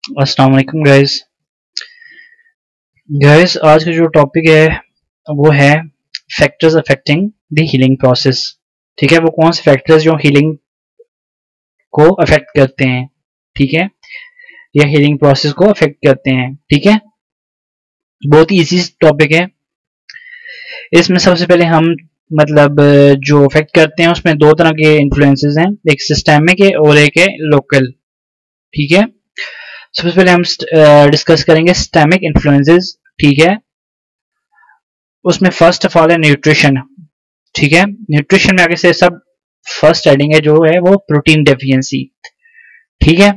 अस्सलाम वालेकुम गाइस आज का जो टॉपिक है वो है factors affecting the healing process. ठीक है, वो कौन से फैक्टर्स जो हीलिंग को अफेक्ट करते हैं, ठीक है, या हीलिंग प्रोसेस को अफेक्ट करते हैं। ठीक है, बहुत ही इजी टॉपिक है। इसमें सबसे पहले हम जो अफेक्ट करते हैं उसमें दो तरह के इन्फ्लुएंसेस हैं, एक सिस्टेमिक है और एक है लोकल। ठीक है, सबसे पहले हम डिस्कस करेंगे सिस्टेमिक इन्फ्लुएंसेस। ठीक है, उसमें फर्स्ट ऑफ ऑल है न्यूट्रिशन। ठीक है, न्यूट्रिशन में आगे से सब फर्स्ट हेडिंग है जो है वो प्रोटीन डेफिशिएंसी। ठीक है,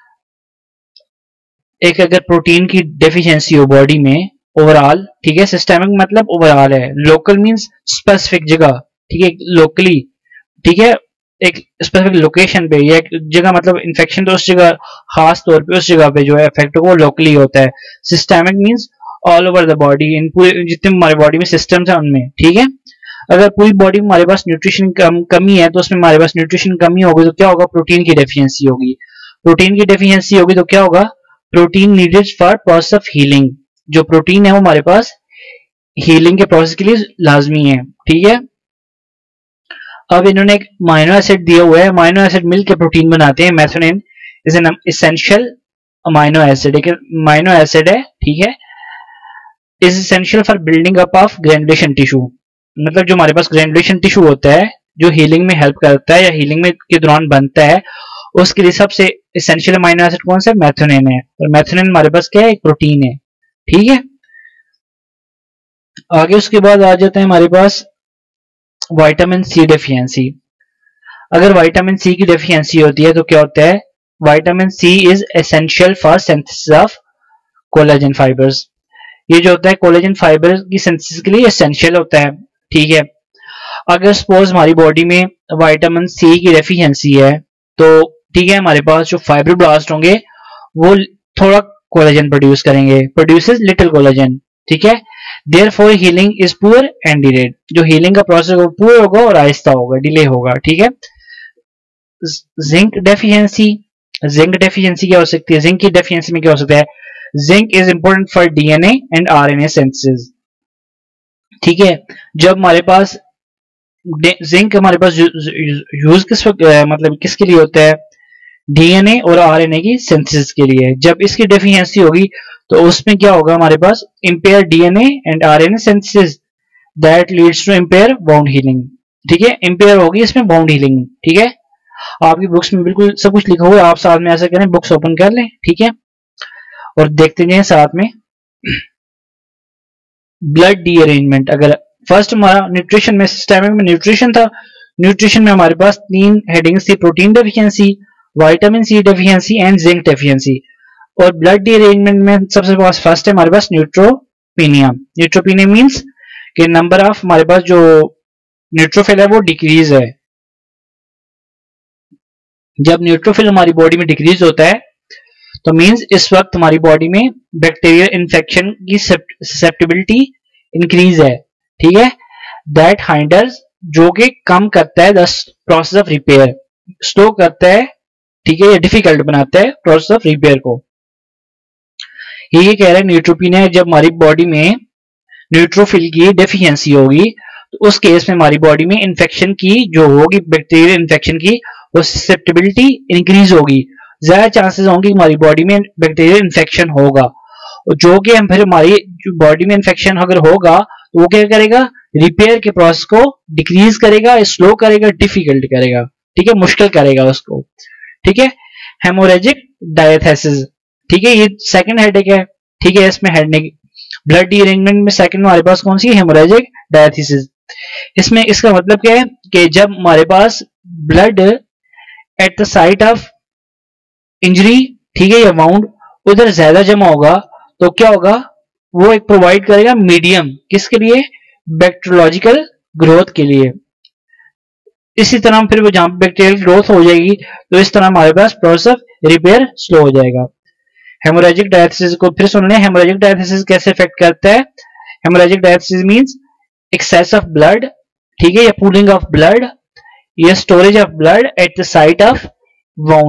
एक अगर प्रोटीन की डेफिशिएंसी हो बॉडी में ओवरऑल, ठीक है, सिस्टेमिक मतलब ओवरऑल है, लोकल मींस स्पेसिफिक जगह, ठीक है, लोकली, ठीक है, एक स्पेसिफिक लोकेशन पे या एक जगह, मतलब इन्फेक्शन तो उस जगह खास तौर पे उस जगह पे जो है इफेक्ट वो लोकली होता है। Systemic means all over the body, इन पूरे जितने हमारे बॉडी में सिस्टम्स है उनमें। ठीक है, अगर पूरी बॉडी में हमारे पास न्यूट्रिशन कमी है तो उसमें हमारे पास न्यूट्रिशन कमी होगी तो क्या होगा, प्रोटीन की डेफिशिएंसी होगी। प्रोटीन की डेफिशिएंसी होगी तो क्या होगा, protein needed for process of healing. जो प्रोटीन है वो हमारे पास हीलिंग के प्रोसेस के लिए लाजमी है। ठीक है, अब इन्होंने एक अमाइनो एसिड दिया हुआ है, अमाइनो एसिड मिलकर प्रोटीन बनाते हैं। Methionine is an essential amino acid, एक अमाइनो एसिड है, ठीक है, is essential for building up of granulation tissue. मतलब जो हमारे पास ग्रेनुलेशन टिश्यू होता है जो हीलिंग में हेल्प करता है या हीलिंग में के दौरान बनता है, उसके लिए सबसे एसेंशियल अमाइनो एसिड कौन सा है, मेथोनिन है। और मेथोनिन हमारे पास क्या है, एक प्रोटीन है। ठीक है, आगे उसके बाद आ जाते हैं हमारे पास विटामिन सी डेफिशिएंसी। अगर विटामिन सी की डेफिशिएंसी होती है तो क्या होता है, vitamin C is essential for synthesis of collagen fibres. ये जो होता है कोलेजन फाइबर की सिंथेसिस के लिए एसेंशियल होता है। ठीक है, अगर सपोज हमारी बॉडी में विटामिन सी की डेफिशिएंसी है तो ठीक है, हमारे पास जो फाइब्रोब्लास्ट होंगे वो थोड़ा कोलेजन प्रोड्यूस करेंगे, प्रोड्यूसेस लिटिल कोलेजन। ठीक है, therefore healing is poor and delayed. जो हीलिंग का प्रोसेस वो पुअर होगा और आहिस्ता होगा, डिले होगा। ठीक है, जिंक डेफिशिएंसी, जिंक डेफिशिएंसी क्या हो सकती है, जिंक की डेफिशिएंसी में क्या हो सकता है, zinc is important for DNA and RNA synthesis. ठीक है, जब हमारे पास जिंक हमारे पास यूज किसके लिए होता है, डीएनए और आरएनए की सिंथेसिस के लिए। जब इसकी डेफिशिएंसी होगी तो उसमें क्या होगा, हमारे पास impair DNA and RNA synthesis that leads to impair wound healing. ठीक है, इंपेयर होगी इसमें बाउंड हीलिंग। ठीक है, आपकी बुक्स में बिल्कुल सब कुछ लिखा हुआ है, आप साथ में ऐसा करें, बुक्स ओपन कर लें। ठीक है, और देखते जाएं साथ में। ब्लड रीअरेंजमेंट, अगर फर्स्ट हमारा न्यूट्रिशन में, सिस्टेमिक में न्यूट्रिशन था, न्यूट्रिशन में हमारे पास तीन हेडिंग्स थी, protein deficiency, vitamin C deficiency and zinc deficiency. और ब्लड रीअरेंजमेंट में सबसे पास फर्स्ट है हमारे पास न्यूट्रोपीनिया। न्यूट्रोपीनिया मींस कि नंबर ऑफ हमारे पास जो न्यूट्रोफिल है वो डिक्रीज है। जब न्यूट्रोफिल हमारी बॉडी में डिक्रीज होता है तो मींस इस वक्त हमारी बॉडी में बैक्टीरियल इन्फेक्शन की ससेप्टिबिलिटी इंक्रीज है। ठीक है, दैट हाइंडर्स, जो कि कम करता है the process of repair, slow करता है, ठीक है, ये डिफिकल्ट बनाता है प्रोसेस ऑफ रिपेयर को। ये कह रहा है न्यूट्रोपीनिया, जब हमारी बॉडी में न्यूट्रोफिल की डेफिशिएंसी होगी तो उस केस में हमारी बॉडी में इन्फेक्शन की जो होगी, बैक्टीरियल इन्फेक्शन की वो ससेप्टिबिलिटी इंक्रीज होगी, ज्यादा चांसेस होंगे हमारी बॉडी में बैक्टीरियल इन्फेक्शन होगा। जो कि हम फिर हमारी बॉडी में इन्फेक्शन अगर होगा तो वो क्या करेगा, रिपेयर के प्रोसेस को डिक्रीज करेगा, स्लो करेगा, डिफिकल्ट करेगा। ठीक है, मुश्किल करेगा उसको। ठीक है, हेमोरेजिक डायथेसिस, ठीक है, ये सेकंड हेडेक है। ठीक है, इसमें हेडेक ब्लड रीअरेंजमेंट में सेकंड हमारे पास कौन सी है, हेमोरेजिक डायथेसिस। इसमें इसका मतलब क्या है कि जब हमारे पास blood at the site of injury, ठीक है, या वाउंड उधर ज्यादा जमा होगा तो क्या होगा, वो एक प्रोवाइड करेगा मीडियम, किसके लिए, बैक्टीरियोलॉजिकल ग्रोथ के लिए। इसी तरह फिर वो जहां बैक्टीरियल ग्रोथ हो जाएगी तो इस तरह हमारे पास प्रोसेस ऑफ रिपेयर स्लो हो जाएगा। हेमोरेजिक डायथेसिस को फिर सुन लें, हेमोरेजिक डायथेसिस कैसे इफेक्ट करता है। Haemorrhagic diathesis means excess of blood, ठीक है, या पूलिंग ऑफ ब्लड या storage of blood at the site of wound.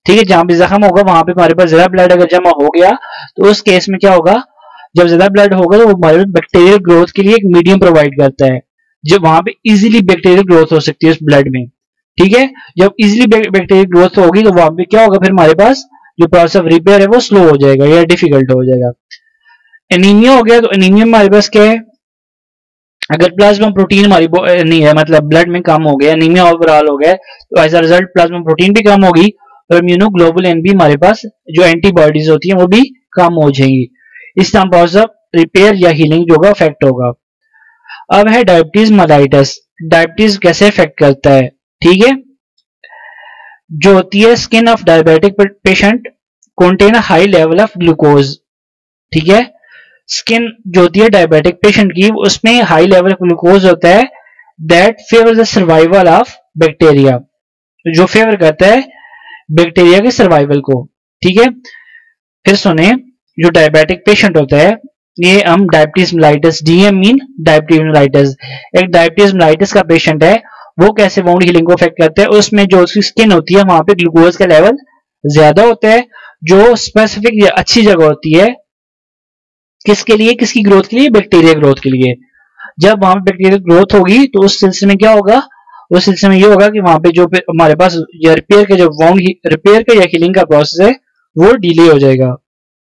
ठीक है, जहां भी जख्म होगा वहां पे हमारे पास ज्यादा ब्लड अगर जमा हो गया तो उस केस में क्या होगा, जब ज्यादा ब्लड होगा तो वो हमारे बैक्टीरियल ग्रोथ के लिए एक मीडियम प्रोवाइड करता है, जब वहां पे इजीली बैक्टीरियल ग्रोथ हो सकती है उस ब्लड में। ठीक है, जब इजीली बैक्टीरियल ग्रोथ होगी तो वहां पे क्या होगा, फिर हमारे पास जो प्रोसेस ऑफ रिपेयर है वो स्लो हो जाएगा या डिफिकल्ट हो जाएगा। एनीमिया हो गया, तो एनीमिया में हमारे पास क्या है, अगर प्लाज्मा प्रोटीन हमारी नहीं है, मतलब ब्लड में कम हो गया, एनीमिया ओवरऑल हो गया, तो as a result plasma protein भी कम होगी और इम्यूनोग्लोबुलिन भी हमारे पास जो एंटीबॉडीज होती है वो भी कम हो जाएंगी। इस तरह प्रोसेस ऑफ रिपेयर या हीलिंग जो होगा अफेक्ट होगा। अब है डायबिटीज मेलाइटस। डायबिटीज कैसे इफेक्ट करता है, ठीक है, जो होती है skin of diabetic patient contain high level of glucose. ठीक है, स्किन जो होती है डायबिटिक पेशेंट की उसमें हाई लेवल ग्लूकोज होता है, that favour the survival of bacteria, जो फेवर करता है बैक्टीरिया के सर्वाइवल को। ठीक है, फिर सुने, जो डायबिटिक पेशेंट होता है, ये हम diabetes mellitus, DM mean diabetes mellitus, एक डायबिटीज मेलाइटस का पेशेंट है, वो कैसे वाउंड हीलिंग को अफेक्ट करता है, उसमें जो उसकी स्किन होती है वहां पे ग्लूकोज का लेवल ज्यादा होता है, जो स्पेसिफिक अच्छी जगह होती है किसके लिए, किसकी ग्रोथ के लिए, बैक्टीरिया ग्रोथ के लिए। जब वहां पे बैक्टीरिया ग्रोथ होगी तो उस सिलसिले में क्या होगा, उस सिलसिले में ये होगा कि वहां पे जो हमारे पास रिपेयर के जो वाउंड रिपेयर का या हीलिंग का प्रोसेस है वो डिले हो जाएगा।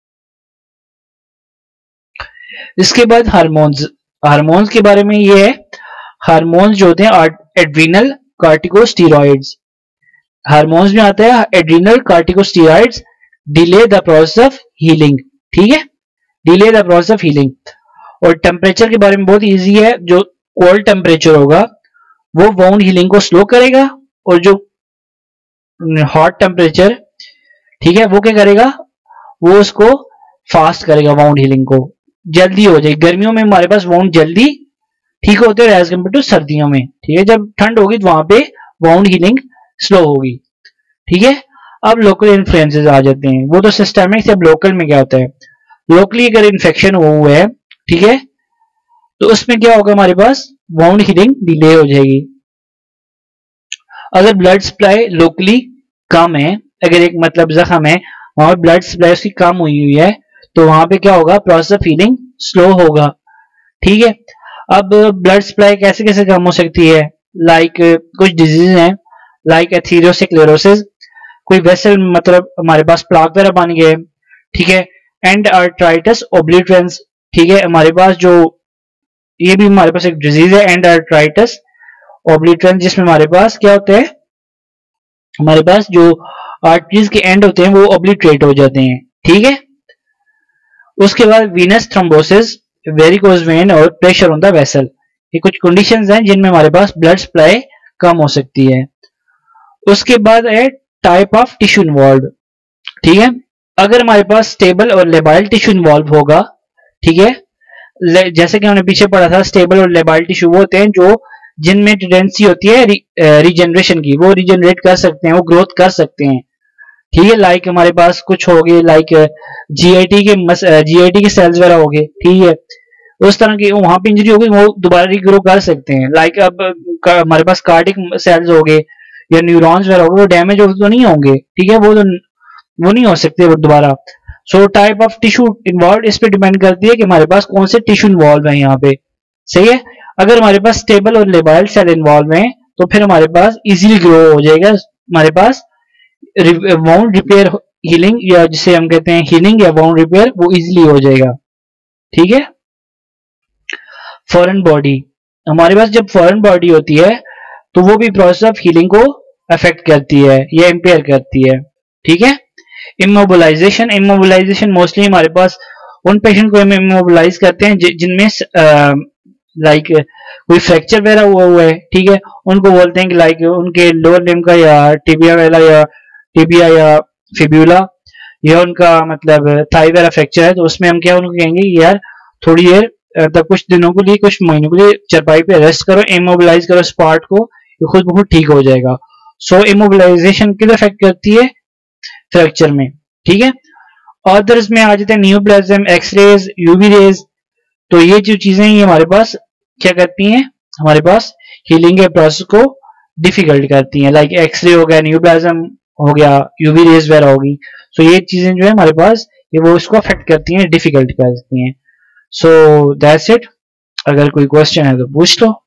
इसके बाद हार्मोन्स। हार्मोन्स के बारे में ये है, हार्मोन्स जो होते हैं एड्रीनल कार्टिकोस्टेरॉइड्स, हार्मोन्स में आता है adrenal corticosteroids delay the process of healing. ठीक है, delay the process of healing. और टेम्परेचर के बारे में बहुत इजी है, जो कोल्ड टेम्परेचर होगा वो वाउंड हीलिंग को स्लो करेगा, और जो हॉट टेम्परेचर, ठीक है, वो क्या करेगा, वो उसको फास्ट करेगा, वाउंड हीलिंग को जल्दी हो जाएगी। गर्मियों में हमारे पास वाउंड जल्दी ठीक होते हैं एज कम्पेयर टू सर्दियों में। ठीक है, जब ठंड होगी तो वहां पे वाउंड हीलिंग स्लो होगी। ठीक है, अब लोकल इन्फ्लुएंसेस आ जाते हैं, वो तो सिस्टमिक से। अब लोकल में क्या होता है, लोकली अगर इन्फेक्शन हुआ है, ठीक है, तो उसमें क्या होगा, हमारे पास वाउंड हीलिंग डिले हो जाएगी। अगर ब्लड सप्लाई लोकली कम है, अगर एक मतलब जख्म है वहां पर ब्लड सप्लाई उसकी कम हुई है, तो वहां पे क्या होगा, प्रोसेस ऑफ हीलिंग स्लो होगा। ठीक है, अब ब्लड सप्लाई कैसे कैसे कम हो सकती है, लाइक कुछ डिजीज हैं, लाइक एथेरोस्क्लेरोसिस, कोई वेसल मतलब हमारे पास प्लाक वगैरह बन गए। ठीक है, एंड आर्थराइटिस ओब्लिटरेंस। ठीक है, हमारे पास जो ये भी हमारे पास एक डिजीज है, एंड आर्थराइटिस ओब्लिटरेंस, जिसमें हमारे पास क्या होता है, हमारे पास जो आर्टरीज के एंड होते हैं वो ओब्लिटरेट हो जाते हैं। ठीक है, उसके बाद वीनस थ्रोम्बोसिस, वेरिकोज वेन और प्रेशर ऑन द वेसल, ये कुछ कंडीशंस हैं जिनमें हमारे पास ब्लड सप्लाई कम हो सकती है। उसके बाद है टाइप ऑफ टिश्यू इन्वॉल्व। ठीक है, अगर हमारे पास स्टेबल और लेबाइल टिश्यू इन्वॉल्व होगा, ठीक है, जैसे कि हमने पीछे पढ़ा था, स्टेबल और लेबाइल टिश्यू वो होते हैं जो जिनमें टेंडेंसी होती है रीजनरेशन की, वो रीजनरेट कर सकते हैं, वो ग्रोथ कर सकते हैं। ठीक है, लाइक हमारे पास कुछ हो गए, लाइक जीआईटी के सेल्स वगैरह हो गए। ठीक है, उस तरह की वहां पे इंजरी होगी, वो दोबारा रिग्रो कर सकते हैं। लाइक अब हमारे पास कार्डिक सेल्स हो गए या न्यूरॉन्स वगैरह हो गए, वो डैमेज तो नहीं होंगे। ठीक है, वो नहीं हो सकते वो दोबारा। So type of tissue involve इस पे डिपेंड करती है कि हमारे पास कौन से टिश्यू इन्वॉल्व है यहाँ पे। सही है, अगर हमारे पास स्टेबल और लेबाइल सेल इन्वॉल्व है तो फिर हमारे पास इजीली ग्रो हो जाएगा, हमारे पास वाउंड रिपेयर हीलिंग, या जिसे हम कहते हैं हीलिंग या वाउंड रिपेयर, वो इजीली हो जाएगा। ठीक है, फॉरेन बॉडी, हमारे पास जब फॉरेन बॉडी होती है तो वो भी प्रोसेस ऑफ हीलिंग को अफेक्ट करती है या इंपेयर करती है। ठीक है, इमोबिलाइजेशन, इमोबिलाइजेशन मोस्टली हमारे पास उन पेशेंट को हम इमोबिलाइज करते हैं जिनमें लाइक कोई फ्रैक्चर वगैरह हुआ है। ठीक है, उनको बोलते हैं कि लाइक उनके लोअर लिम्ब का या टिबिया वाला या टिबिया या फिब्यूला या उनका मतलब थाई वगैरह फ्रैक्चर है, तो उसमें हम क्या उनको कहेंगे यार थोड़ी देर तब कुछ दिनों के लिए, कुछ महीनों के लिए चरपाई पे रेस्ट करो, इमोबिलाइज करो इस पार्ट को, ये खुद ब खुद ठीक हो जाएगा। सो इमोबिलाइजेशन किस अफेक्ट करती है, फ्रैक्चर में। ठीक है, अदर्स में आ जाते हैं नियोप्लाज्म, एक्सरेज, यूवी रेज। तो ये जो चीजें ये हमारे पास क्या करती हैं, हमारे पास हीलिंग के प्रोसेस को डिफिकल्ट करती हैं। लाइक एक्सरे हो गया, नियोप्लाज्म हो गया, यूवी रेज वगैरह होगी। सो ये चीजें जो है हमारे पास ये वो इसको अफेक्ट करती हैं, डिफिकल्ट कर देती हैं। So that's it. अगर कोई क्वेश्चन है तो पूछ लो।